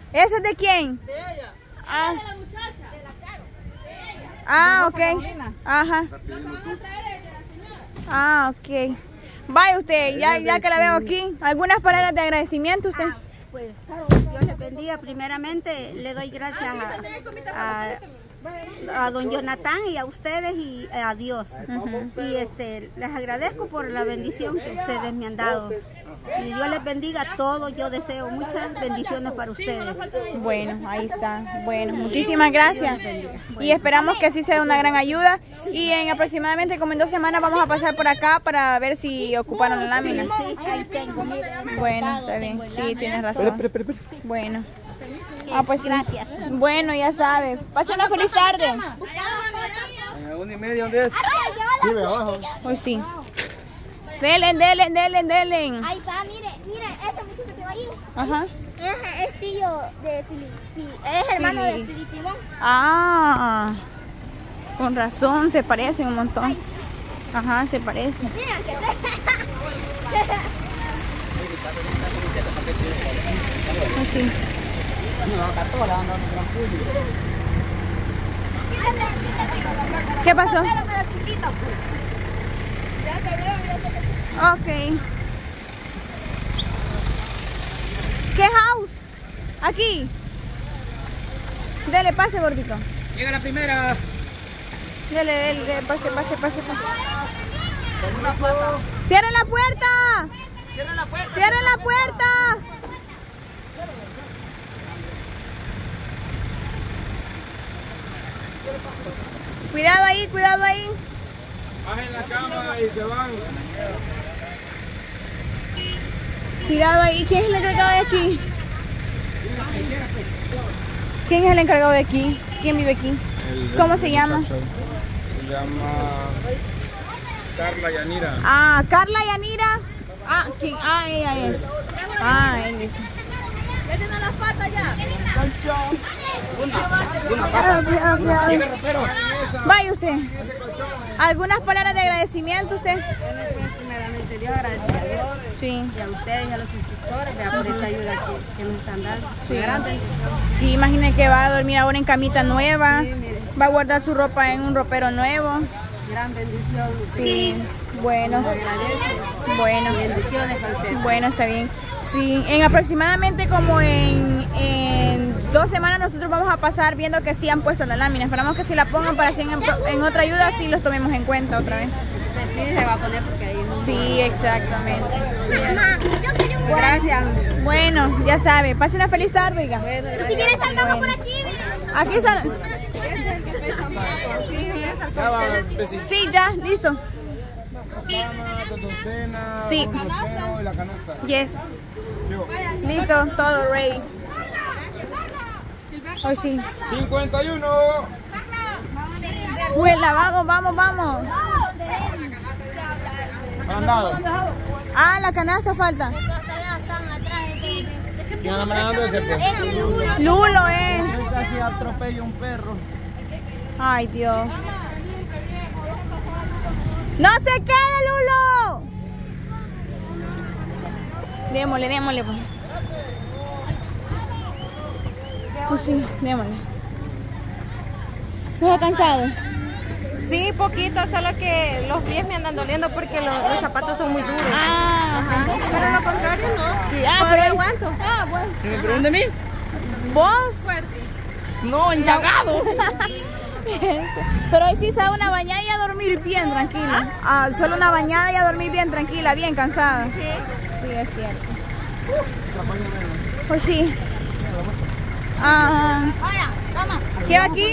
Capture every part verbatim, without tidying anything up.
¿Ese es de quién? De ella. Ah, De la muchacha. De la Caro. De ella. ah ok. Ajá. Ah, ok. Vaya usted, ya, ya que la veo aquí. ¿Algunas palabras de agradecimiento usted? Ah, pues Dios le bendiga. Primeramente le doy gracias a, a, a don Jonathan y a ustedes y a Dios. Uh-huh. Y este, les agradezco por la bendición que ustedes me han dado. Y Dios les bendiga a todos. Yo deseo muchas bendiciones para ustedes. Bueno, ahí está. Bueno, muchísimas gracias. Y esperamos que sí sea una gran ayuda. Y en aproximadamente como en dos semanas vamos a pasar por acá para ver si ocuparon la lámina. Sí, ahí tengo, miren. Bueno, está bien. Sí, tienes razón. Bueno. Ah, pues sí. Gracias. Bueno, ya sabes. Pase una feliz tarde. Una y media, ¿dónde es? Vive abajo. Pues sí. Delen, delen, delen, delen. Ay, pa, mire, mire, ese muchacho que va ahí. Ajá. Es, es tío de Filipe, es hermano Fili. de Filipe. Ah, con razón, se parecen un montón. Ay. Ajá, se parecen. Mira que Pues sí. ¿Qué pasó? Ok. ¿Qué house? Aquí. Dele, pase, gordito. Llega la primera. Dele, dele, dele, pase, pase, pase, pase. ¡Cierren la puerta! Cierra la puerta. ¡Cierren la puerta! Cuidado ahí, cuidado ahí. Bajen la cama y se van. Cuidado ahí. ¿Quién es el encargado de aquí? ¿Quién es el encargado de aquí? ¿Quién vive aquí? El, ¿Cómo se llama? Se llama Carla Yanira. Ah, Carla Yanira. Ah, ¿quién? Ah, ella es. Ah, ella es. Ya tienen las patas ya. Vaya usted. ¿Algunas palabras de agradecimiento usted? Bueno, pues primeramente Dios, agradecer a Dios. Sí. Y a ustedes y a los suscriptores ¿verdad? Por esta ayuda que, que nos están dando. Sí. Gran bendición. Sí, imagine que va a dormir ahora en camita nueva. Sí, mire. Va a guardar su ropa en un ropero nuevo. Gran bendición. Sí, bueno. Le agradezco. Bueno. Bendiciones para ustedes. Bueno, está bien. Sí, en aproximadamente como en, en dos semanas nosotros vamos a pasar viendo que sí han puesto la lámina. Esperamos que si la pongan para así en, en otra ayuda sí los tomemos en cuenta otra vez. Pues sí, se va a poner porque ahí no. Sí, exactamente. mamá, yo quiero un Gracias. Bueno, ya sabe, pase una feliz tarde, oiga. Bueno, Y si quieres salgamos Bueno. por aquí, mira. Aquí está. Sí, ya, listo. Sí. Y la canasta. Yes. Listo, todo ready. Hoy sí. cincuenta y uno. Huela, vamos, vamos, vamos. Mandado. Ah, la canasta falta. ¿Quién anda mandando ese? pues? Lulo, eh. Casi atropello un perro. Ay, Dios. ¡No se quede, Lulo! Démosle, démosle, pues. Pues sí, démosle. ¿No está cansado? Sí, poquito, solo que los pies me andan doliendo porque los, los zapatos son muy duros. Ah, ajá. Pero lo contrario no. Sí, ah, Todavía pero aguanto. Ah, bueno. ¿Me preguntan a mí? ¿Vos? No, enllagado. Pero hoy sí se da una bañada y a dormir bien tranquila. Ah, solo una bañada y a dormir bien tranquila, bien cansada. Sí. Sí, es cierto. Pues sí. Ah, ¿qué va aquí?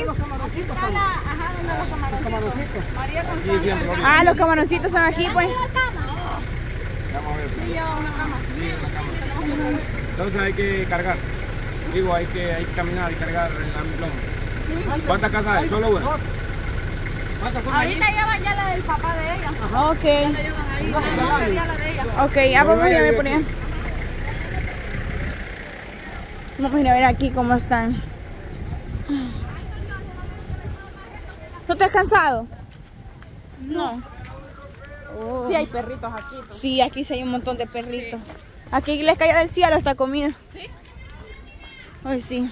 Ah, los camaroncitos son aquí, pues. Entonces hay que cargar. Digo, hay que, hay que caminar y cargar el amplón. ¿Cuántas casas hay? ¿Solo una? Ahorita llevan ya la del papá de ella. Ok. Ahí, no sería la de ella. Ok, ya vamos a ir a ver por allá. Vamos a ir a ver aquí cómo están. ¿No te has cansado? No. Sí hay perritos aquí. Sí, aquí sí hay un montón de perritos. Aquí les cayó del cielo esta comida. Sí. Hoy sí.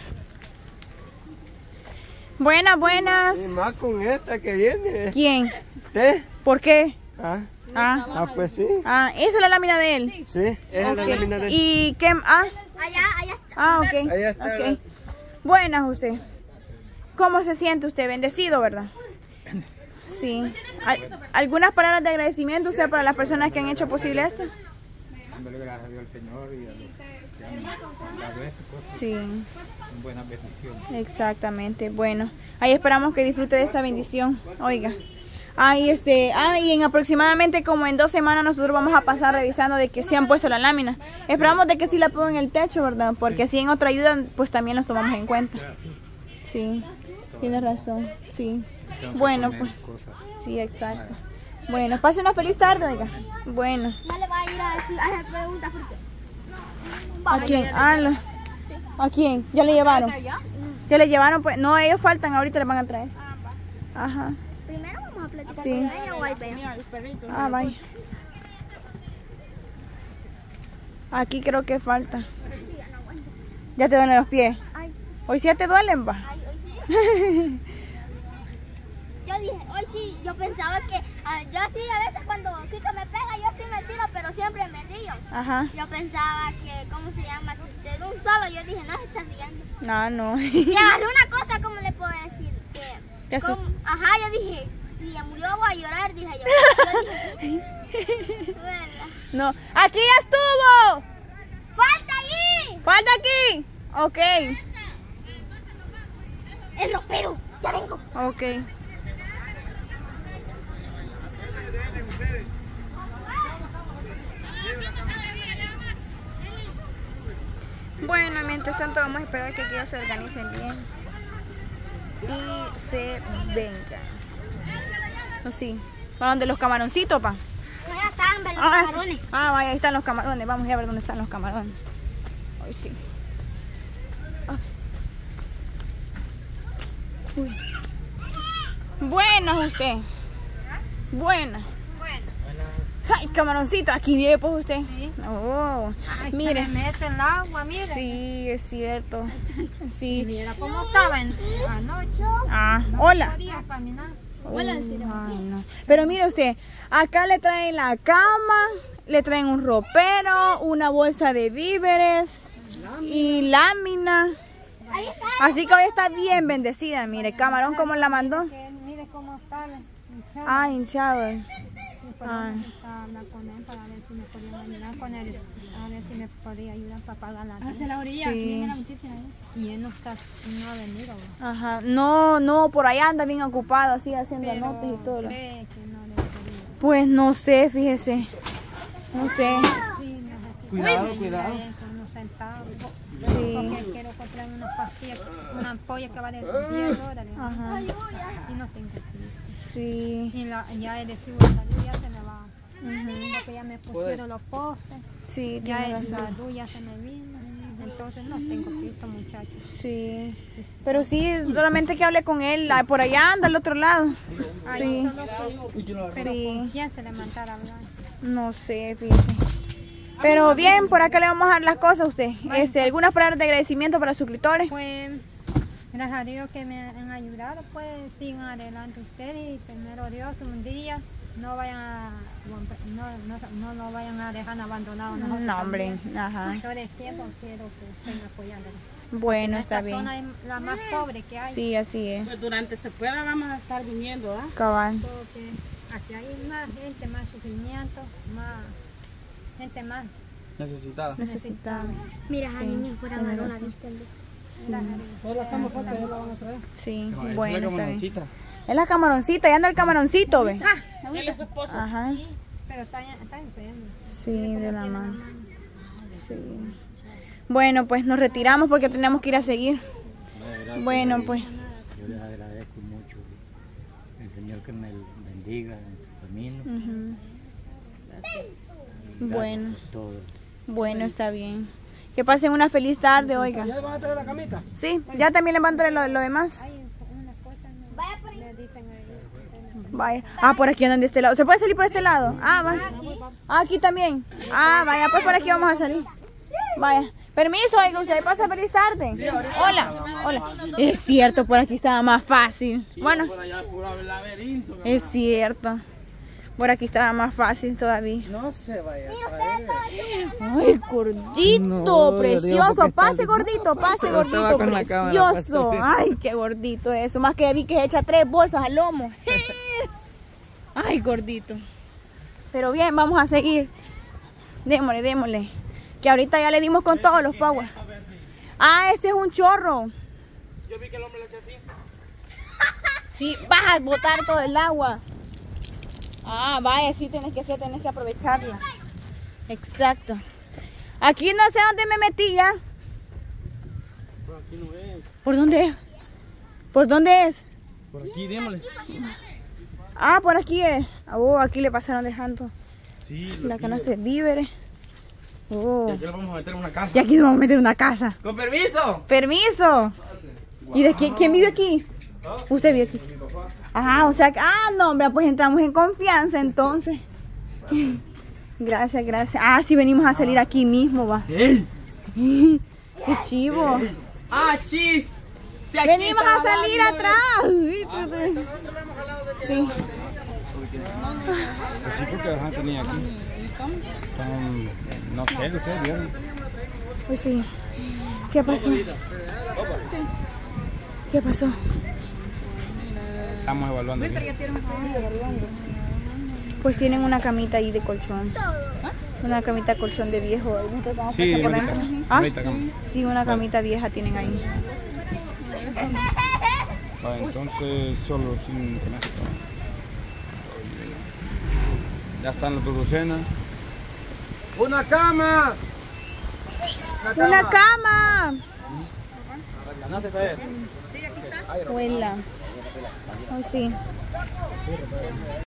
Buenas, buenas. Y más con esta que viene. ¿Quién? ¿Usted? ¿Por qué? Ah, Ah, ah pues sí. ah, esa es la lámina de él. Sí, esa es la lámina de... ¿Y qué? Ah, Allá, allá está. ah, ok. Ahí está, Ok. ¿verdad? Buenas usted. ¿Cómo se siente usted? Bendecido, ¿verdad? Sí. ¿Al- ¿Algunas palabras de agradecimiento usted para las personas que han hecho posible esto? Dándole gracias a Dios al Señor y a los que han dado esto, pues, Sí, son buenas bendiciones. exactamente. Bueno, ahí esperamos que disfrute de esta bendición. Oiga. Ahí este, ah, y en aproximadamente como en dos semanas nosotros vamos a pasar revisando de que se han puesto la lámina. Esperamos de que sí la pongan en el techo, ¿verdad? Porque así en otra ayuda pues también los tomamos en cuenta. Sí, tienes razón, sí. Bueno, pues, sí, exacto. Bueno, pase una feliz tarde, oiga. Bueno. No le va a ir a decir, a hacer preguntas porque... ¿A quién? Ah, lo- ¿A quién? ¿Ya le llevaron? ¿Ya le llevaron? Pues no, ellos faltan, ahorita les van a traer. Ajá. Primero vamos a platicar Sí. con ella o ahí vemos. Ah, vaya. Aquí creo que falta. ¿Ya te duelen los pies? Ay, ¿Hoy sí ya te duelen, va? ay, hoy sí. Yo dije, hoy sí, yo pensaba que, ah, yo sí a veces cuando Kika me pega, yo sí me tiro, pero siempre me río. Ajá. Yo pensaba que, ¿cómo se llama? De un solo, yo dije, no se están riendo. No, no. Y agarré una cosa, ¿cómo le puedo decir? Te Que, asust- como- ajá, yo dije, si ya murió voy a llorar, dije yo. Yo dije, "Duela". No. ¡Aquí ya estuvo! ¡Falta allí! ¡Falta aquí! Ok. El ropero, ya vengo. Ok. Bueno, mientras tanto vamos a esperar que aquí ya se organicen bien y se vengan. Así. ¿Para dónde? Los camaroncitos, pa. Allá están los Ah, camarones. ah, vaya, ahí están los camarones. Vamos a ir a ver dónde están los camarones. Hoy sí. Ah. Uy. Buenas usted. Buenas. Bueno, Ay, camaroncito, aquí vive pues usted. Sí. Oh, ay, mire. se me mete el agua, mire. Sí, es cierto. Sí. Mira cómo estaba en, anoche. Ah, No hola. podía caminar. Ay, no. Pero mire usted, acá le traen la cama, le traen un ropero, una bolsa de víveres y lámina. Ahí está. Así que hoy está bien bendecida, mire, camarón como la mandó. Que mire cómo está hinchado. Ah, hinchado. Y por eso ah. necesitaba hablar con él para ver si me podía ayudar con él. A ver si me podía ayudar para pagar la renta. la orilla, Sí. Y él no está, no ha venido. ¿no? Ajá, no, no, por allá anda bien ocupado, así haciendo Pero notas y todo. cree que no le podía. Pues no sé, fíjese. No sé. Sí, necesito Cuidado, unos cuidado. unos centavos. Sí. Porque quiero comprar unas pastillas, una ampolla que vale diez dólares. Ajá. Y no tengo tiempo. Sí. Y la, ya el recibo de salud ya se me va. Porque ya me pusieron los postes. Sí, Ya tiene el razón. salud ya se me vino. Entonces no tengo tiempo, muchachos. Sí. Pero sí, solamente que hable con él. ah, Por allá anda al otro lado. Ay, Sí. solo fue- pero Sí. ¿con quién se le mandara a hablar? No sé, fíjese. Pero bien, por acá le vamos a dar las cosas a usted. Este, algunas palabras de agradecimiento para los suscriptores. Pues, gracias a Dios que me han ayudado, pues sigan adelante ustedes y primero Dios un día no vayan a no, no, no, no vayan a dejar abandonado nosotros No, hombre. también. Ajá. Todo el tiempo quiero que estén apoyando. Bueno, está Esta zona bien. es la más pobre que hay. Sí, así es. Pues durante se pueda vamos a estar viniendo, ¿ah? Cabal. Porque aquí hay más gente, más sufrimiento, más gente más Necesitada. Necesitaba. Mira, a niños fuera varón, ¿la viste? Todas las camas fuertes ya la van a traer. Sí, No, esa es bueno, la está bien. camaroncita. Es la camaroncita, ya anda el camaroncito, ve. Él es su esposo. Ajá. sí, pero está, está enfermo. Sí, de la mano. Sí. Bueno, pues nos retiramos porque tenemos que ir a seguir. Bueno, pues. Yo les agradezco mucho. El Señor que me bendiga en su camino. Ujú. Gracias Bueno, por todo. bueno, está bien. Que pasen una feliz tarde, oiga. ¿Ya le van a traer la camita? Sí, ya también les van a traer lo, lo demás. Hay unas cosas no, Vaya por ahí. le dicen a ellos. Vaya. Ah, por aquí andan de este lado. ¿Se puede salir por este lado? Ah, va. Ah, aquí también. Ah, vaya, pues por aquí vamos a salir. Vaya. Permiso, oiga, usted pasa feliz tarde. Sí, hola, hola. Es cierto, por aquí estaba más fácil. Bueno, es cierto. Por aquí estaba más fácil todavía. No se vaya. Ay, gordito, no, precioso. Pase, gordito, pase, gordito, precioso. Ay, qué gordito eso. Más que vi que echa tres bolsas al lomo. Ay, gordito. Pero bien, vamos a seguir. Démosle, démosle. Que ahorita ya le dimos con todos los power. Ah, ese es un chorro. Yo vi que el hombre le hacía así. Sí, vas a botar todo el agua. Ah, vaya, sí tienes que hacer, tienes que aprovecharla. Exacto. Aquí no sé dónde me metí ya. Por aquí no es. ¿Por dónde es? ¿Por dónde es? Por aquí, démosle. Ah, por aquí es. Oh, aquí le pasaron dejando sí, la canasta de víveres. Oh. Y aquí lo vamos a meter en una casa. Y aquí nos vamos a meter en una casa. ¡Con permiso! ¡Permiso! ¿Y de quién, quién vive aquí? ¿Usted vive aquí? Ajá, o sea que... Ah, no, hombre, pues entramos en confianza entonces. Gracias, gracias. Ah, sí, venimos a salir aquí mismo, va. ¡Ey! ¡Qué chivo! ¡Ey! ¡Ah, chis! Si venimos a salir atrás. Sí. Así porque la gente tenía aquí. Um, no sé, ustedes vieron. Pues sí. ¿Qué pasó? ¿Qué pasó? Estamos evaluando. Pues tienen una camita ahí de colchón. Una camita colchón de viejo. Sí, por ahorita, dentro. ¿Ah? ahorita, Sí, una camita vieja tienen ahí. Ah, entonces solo sin con esto. Ya están las producenas. ¡Una cama! ¡Una cama! ¿La se cae? Huela. Oh, sí.